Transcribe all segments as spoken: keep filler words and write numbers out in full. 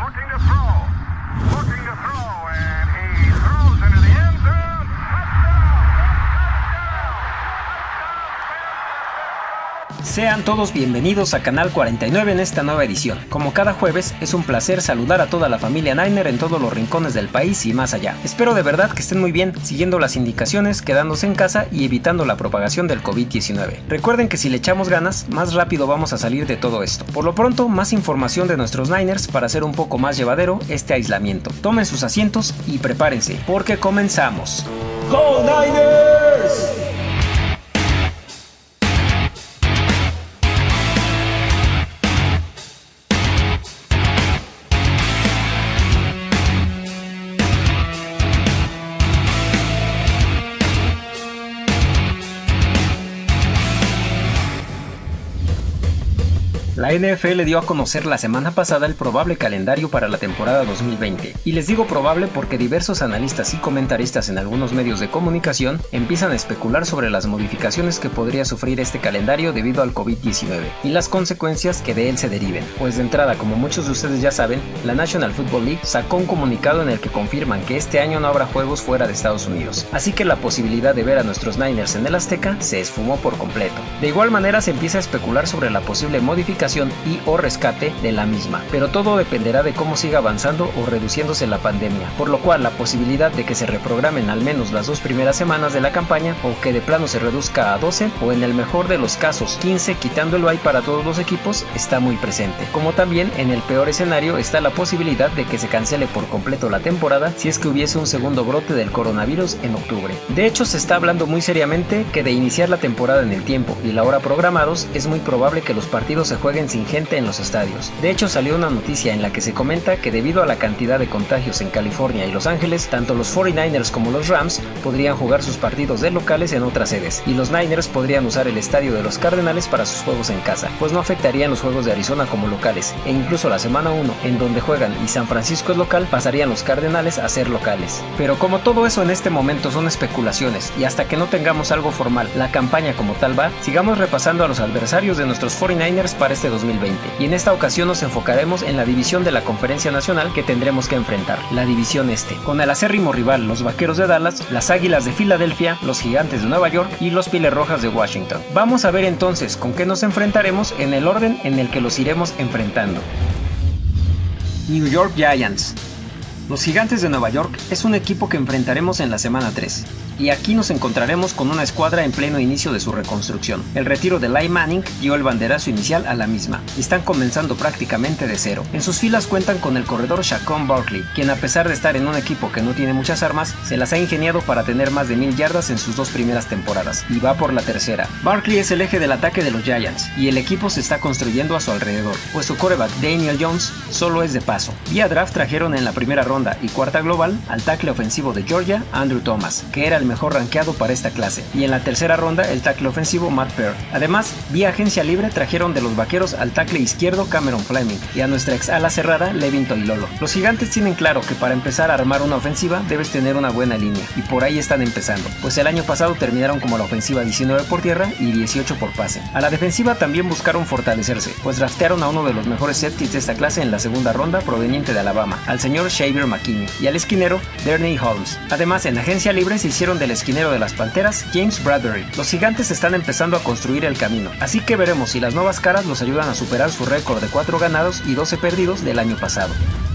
looking to throw, looking to throw, and he throws into the end zone. Sean todos bienvenidos a Canal cuarenta y nueve en esta nueva edición. Como cada jueves, es un placer saludar a toda la familia Niner en todos los rincones del país y más allá. Espero de verdad que estén muy bien, siguiendo las indicaciones, quedándose en casa y evitando la propagación del COVID diecinueve. Recuerden que si le echamos ganas, más rápido vamos a salir de todo esto. Por lo pronto, más información de nuestros Niners para hacer un poco más llevadero este aislamiento. Tomen sus asientos y prepárense, porque comenzamos. ¡Go Niners! La N F L dio a conocer la semana pasada el probable calendario para la temporada dos mil veinte, y les digo probable porque diversos analistas y comentaristas en algunos medios de comunicación empiezan a especular sobre las modificaciones que podría sufrir este calendario debido al COVID diecinueve y las consecuencias que de él se deriven. Pues de entrada, como muchos de ustedes ya saben, la National Football League sacó un comunicado en el que confirman que este año no habrá juegos fuera de Estados Unidos, así que la posibilidad de ver a nuestros Niners en el Azteca se esfumó por completo. De igual manera se empieza a especular sobre la posible modificación y o rescate de la misma, pero todo dependerá de cómo siga avanzando o reduciéndose la pandemia, por lo cual la posibilidad de que se reprogramen al menos las dos primeras semanas de la campaña o que de plano se reduzca a doce o en el mejor de los casos quince quitando el bye para todos los equipos está muy presente, como también en el peor escenario está la posibilidad de que se cancele por completo la temporada si es que hubiese un segundo brote del coronavirus en octubre. De hecho se está hablando muy seriamente que de iniciar la temporada en el tiempo y la hora programados es muy probable que los partidos se jueguen sin gente en los estadios. De hecho salió una noticia en la que se comenta que debido a la cantidad de contagios en California y Los Ángeles, tanto los cuarenta y nueve ers como los Rams podrían jugar sus partidos de locales en otras sedes, y los Niners podrían usar el estadio de los Cardenales para sus juegos en casa, pues no afectarían los juegos de Arizona como locales, e incluso la semana uno, en donde juegan y San Francisco es local, pasarían los Cardenales a ser locales. Pero como todo eso en este momento son especulaciones, y hasta que no tengamos algo formal, la campaña como tal va, sigamos repasando a los adversarios de nuestros cuarenta y nueve ers para este dos mil veinte, y en esta ocasión nos enfocaremos en la división de la Conferencia Nacional que tendremos que enfrentar, la división este, con el acérrimo rival los Vaqueros de Dallas, las Águilas de Filadelfia, los Gigantes de Nueva York y los Pieles Rojas de Washington. Vamos a ver entonces con qué nos enfrentaremos en el orden en el que los iremos enfrentando. New York Giants. Los Gigantes de Nueva York es un equipo que enfrentaremos en la semana tres. Y aquí nos encontraremos con una escuadra en pleno inicio de su reconstrucción. El retiro de Eli Manning dio el banderazo inicial a la misma, y están comenzando prácticamente de cero. En sus filas cuentan con el corredor Saquon Barkley, quien a pesar de estar en un equipo que no tiene muchas armas, se las ha ingeniado para tener más de mil yardas en sus dos primeras temporadas, y va por la tercera. Barkley es el eje del ataque de los Giants, y el equipo se está construyendo a su alrededor, pues su quarterback Daniel Jones solo es de paso. Vía draft trajeron en la primera ronda y cuarta global al tackle ofensivo de Georgia, Andrew Thomas, que era el mejor rankeado para esta clase, y en la tercera ronda el tackle ofensivo Matt Peart. Además, vía agencia libre trajeron de los Vaqueros al tackle izquierdo Cameron Fleming y a nuestra ex ala cerrada Levin Toilolo. Los Gigantes tienen claro que para empezar a armar una ofensiva debes tener una buena línea, y por ahí están empezando, pues el año pasado terminaron como la ofensiva diecinueve por tierra y dieciocho por pase. A la defensiva también buscaron fortalecerse, pues draftearon a uno de los mejores safeties de esta clase en la segunda ronda proveniente de Alabama, al señor Xavier McKinney, y al esquinero Darnay Holmes. Además, en agencia libre se hicieron del esquinero de las Panteras, James Bradbury. Los Gigantes están empezando a construir el camino, así que veremos si las nuevas caras los ayudan a superar su récord de cuatro ganados y doce perdidos del año pasado.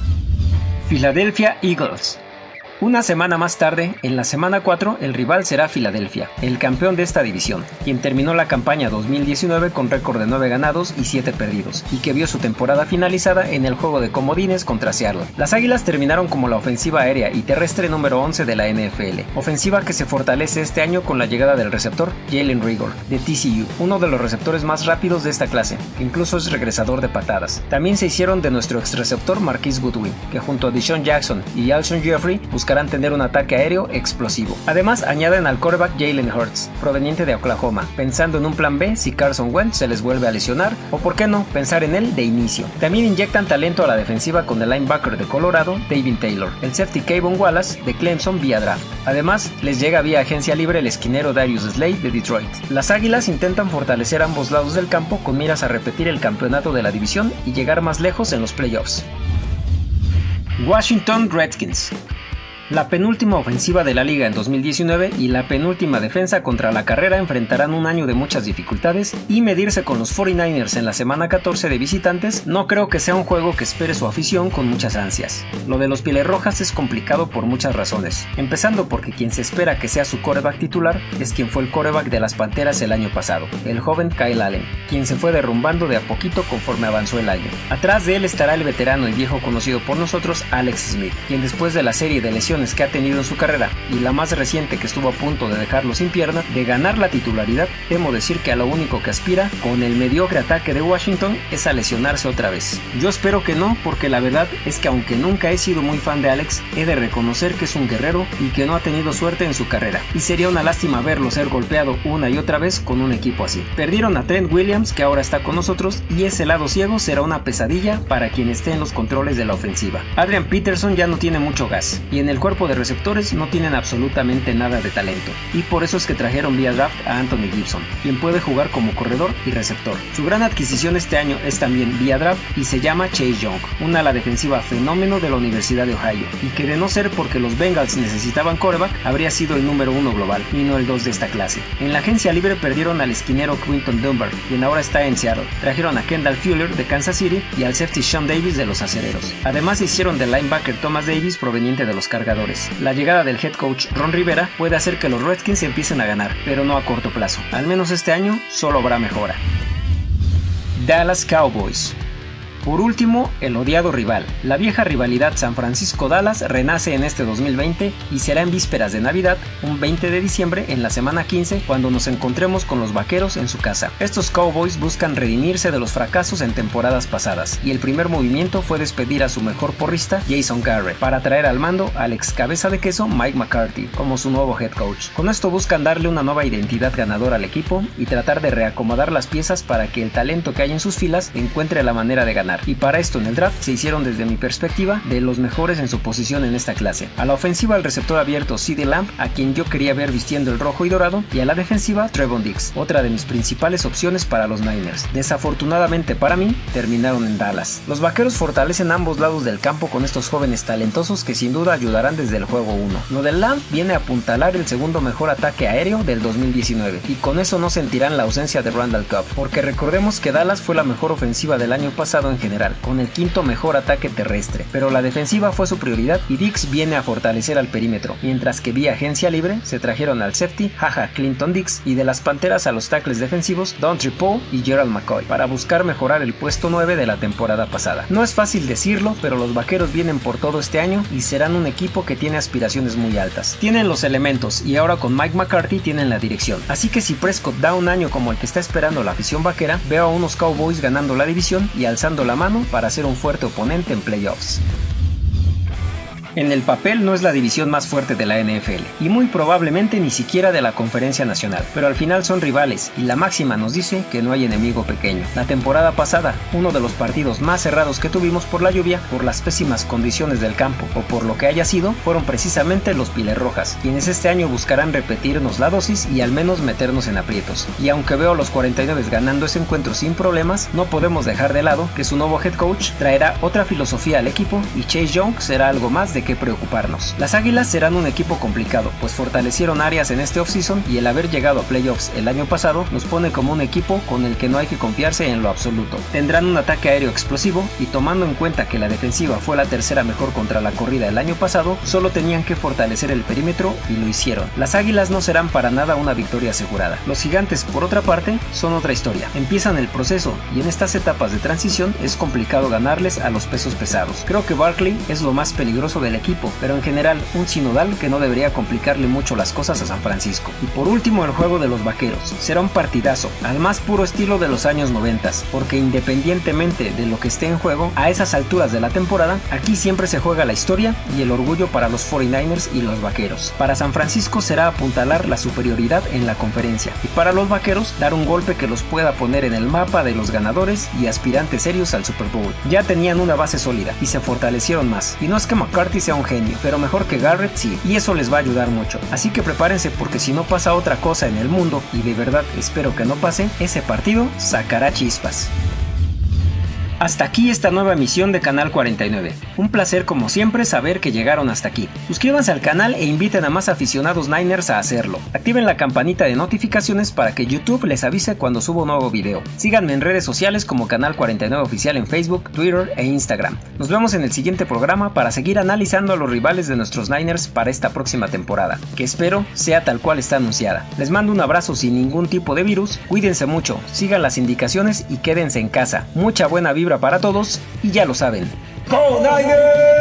Philadelphia Eagles. Una semana más tarde, en la semana cuatro, el rival será Filadelfia, el campeón de esta división, quien terminó la campaña dos mil diecinueve con récord de nueve ganados y siete perdidos, y que vio su temporada finalizada en el juego de comodines contra Seattle. Las Águilas terminaron como la ofensiva aérea y terrestre número once de la N F L, ofensiva que se fortalece este año con la llegada del receptor Jalen Reagor, de T C U, uno de los receptores más rápidos de esta clase, que incluso es regresador de patadas. También se hicieron de nuestro ex receptor Marquise Goodwin, que junto a Deshaun Jackson y Alshon Jeffrey buscarán tener un ataque aéreo explosivo. Además, añaden al quarterback Jalen Hurts, proveniente de Oklahoma, pensando en un plan B si Carson Wentz se les vuelve a lesionar, o por qué no, pensar en él de inicio. También inyectan talento a la defensiva con el linebacker de Colorado, David Taylor, el safety Kayvon Wallace de Clemson vía draft. Además, les llega vía agencia libre el esquinero Darius Slay de Detroit. Las Águilas intentan fortalecer ambos lados del campo con miras a repetir el campeonato de la división y llegar más lejos en los playoffs. Washington Redskins. La penúltima ofensiva de la liga en dos mil diecinueve y la penúltima defensa contra la carrera enfrentarán un año de muchas dificultades, y medirse con los cuarenta y nueve ers en la semana catorce de visitantes no creo que sea un juego que espere su afición con muchas ansias. Lo de los Pieles Rojas es complicado por muchas razones, empezando porque quien se espera que sea su quarterback titular es quien fue el quarterback de las Panteras el año pasado, el joven Kyle Allen, quien se fue derrumbando de a poquito conforme avanzó el año. Atrás de él estará el veterano y viejo conocido por nosotros Alex Smith, quien después de la serie de lesiones que ha tenido en su carrera y la más reciente que estuvo a punto de dejarlo sin pierna, de ganar la titularidad, temo decir que a lo único que aspira con el mediocre ataque de Washington es a lesionarse otra vez. Yo espero que no, porque la verdad es que aunque nunca he sido muy fan de Alex, he de reconocer que es un guerrero y que no ha tenido suerte en su carrera, y sería una lástima verlo ser golpeado una y otra vez con un equipo así. Perdieron a Trent Williams, que ahora está con nosotros, y ese lado ciego será una pesadilla para quien esté en los controles de la ofensiva. Adrian Peterson ya no tiene mucho gas, y en el cuerpo de receptores no tienen absolutamente nada de talento, y por eso es que trajeron vía draft a Anthony Gibson, quien puede jugar como corredor y receptor. Su gran adquisición este año es también vía draft y se llama Chase Young, un ala defensiva fenómeno de la Universidad de Ohio, y que de no ser porque los Bengals necesitaban quarterback, habría sido el número uno global y no el dos de esta clase. En la agencia libre perdieron al esquinero Quinton Dunbar, quien ahora está en Seattle. Trajeron a Kendall Fuller de Kansas City y al safety Sean Davis de los Acereros. Además hicieron del linebacker Thomas Davis proveniente de los Cargadores. La llegada del head coach Ron Rivera puede hacer que los Redskins empiecen a ganar, pero no a corto plazo. Al menos este año solo habrá mejora. Dallas Cowboys. Por último, el odiado rival. La vieja rivalidad San Francisco-Dallas renace en este dos mil veinte y será en vísperas de Navidad, un veinte de diciembre en la semana quince, cuando nos encontremos con los Vaqueros en su casa. Estos Cowboys buscan redimirse de los fracasos en temporadas pasadas, y el primer movimiento fue despedir a su mejor porrista, Jason Garrett, para traer al mando al ex cabeza de queso Mike McCarthy como su nuevo head coach. Con esto buscan darle una nueva identidad ganadora al equipo y tratar de reacomodar las piezas para que el talento que hay en sus filas encuentre la manera de ganar. Y para esto en el draft se hicieron, desde mi perspectiva, de los mejores en su posición en esta clase. A la ofensiva, el receptor abierto CeeDee Lamb, a quien yo quería ver vistiendo el rojo y dorado, y a la defensiva Trevon Diggs, otra de mis principales opciones para los Niners. Desafortunadamente para mí, terminaron en Dallas. Los Vaqueros fortalecen ambos lados del campo con estos jóvenes talentosos que sin duda ayudarán desde el juego uno. Lo del Lamb viene a apuntalar el segundo mejor ataque aéreo del dos mil diecinueve, y con eso no sentirán la ausencia de Randall Cobb, porque recordemos que Dallas fue la mejor ofensiva del año pasado en general, con el quinto mejor ataque terrestre, pero la defensiva fue su prioridad y Diggs viene a fortalecer al perímetro, mientras que vía agencia libre se trajeron al safety Jaja Clinton Dix y de las Panteras a los tackles defensivos Dontre Poe y Gerald McCoy, para buscar mejorar el puesto nueve de la temporada pasada. No es fácil decirlo, pero los Vaqueros vienen por todo este año y serán un equipo que tiene aspiraciones muy altas. Tienen los elementos y ahora con Mike McCarthy tienen la dirección, así que si Prescott da un año como el que está esperando la afición vaquera, veo a unos Cowboys ganando la división y alzando la mano para ser un fuerte oponente en playoffs. En el papel no es la división más fuerte de la N F L, y muy probablemente ni siquiera de la Conferencia Nacional, pero al final son rivales, y la máxima nos dice que no hay enemigo pequeño. La temporada pasada, uno de los partidos más cerrados que tuvimos por la lluvia, por las pésimas condiciones del campo, o por lo que haya sido, fueron precisamente los Pieles Rojas, quienes este año buscarán repetirnos la dosis y al menos meternos en aprietos. Y aunque veo a los cuarenta y nueve ganando ese encuentro sin problemas, no podemos dejar de lado que su nuevo head coach traerá otra filosofía al equipo, y Chase Young será algo más de que preocuparnos. Las Águilas serán un equipo complicado, pues fortalecieron áreas en este offseason y el haber llegado a playoffs el año pasado nos pone como un equipo con el que no hay que confiarse en lo absoluto. Tendrán un ataque aéreo explosivo y, tomando en cuenta que la defensiva fue la tercera mejor contra la corrida el año pasado, solo tenían que fortalecer el perímetro y lo hicieron. Las Águilas no serán para nada una victoria asegurada. Los Gigantes, por otra parte, son otra historia. Empiezan el proceso y en estas etapas de transición es complicado ganarles a los pesos pesados. Creo que Barkley es lo más peligroso del equipo, pero en general un sinodal que no debería complicarle mucho las cosas a San Francisco. Y por último, el juego de los Vaqueros. Será un partidazo, al más puro estilo de los años noventa, porque independientemente de lo que esté en juego, a esas alturas de la temporada, aquí siempre se juega la historia y el orgullo para los cuarenta y nueve ers y los Vaqueros. Para San Francisco será apuntalar la superioridad en la conferencia, y para los Vaqueros dar un golpe que los pueda poner en el mapa de los ganadores y aspirantes serios al Super Bowl. Ya tenían una base sólida y se fortalecieron más, y no es que McCarthy sea un genio, pero mejor que Garrett sí, y eso les va a ayudar mucho. Así que prepárense, porque si no pasa otra cosa en el mundo, y de verdad espero que no pase, ese partido sacará chispas. Hasta aquí esta nueva emisión de Canal cuarenta y nueve. Un placer como siempre saber que llegaron hasta aquí. Suscríbanse al canal e inviten a más aficionados Niners a hacerlo. Activen la campanita de notificaciones para que YouTube les avise cuando subo un nuevo video. Síganme en redes sociales como Canal cuarenta y nueve Oficial en Facebook, Twitter e Instagram. Nos vemos en el siguiente programa para seguir analizando a los rivales de nuestros Niners para esta próxima temporada, que espero sea tal cual está anunciada. Les mando un abrazo sin ningún tipo de virus, cuídense mucho, sigan las indicaciones y quédense en casa. Mucha buena vibra para todos y ya lo saben. ¡Go Niners!